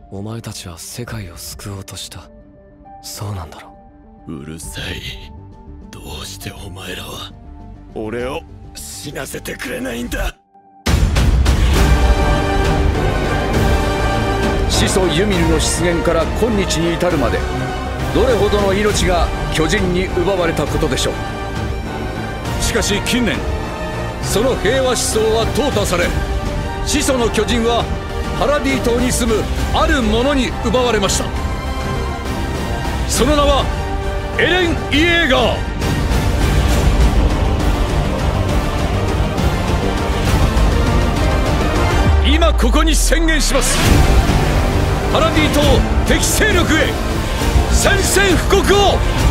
お前たちは世界を救おうとした。そうなんだろう。うるさい。どうしてお前らは俺を死なせてくれないんだ。 始祖ユミルの出現から今日に至るまで、どれほどの命が巨人に奪われたことでしょう。しかし近年、その平和思想は淘汰され、始祖の巨人はパラディ島に住むある者に奪われました。その名はエレン・イエーガー。今ここに宣言します。パラディ島敵勢力へ宣戦布告を。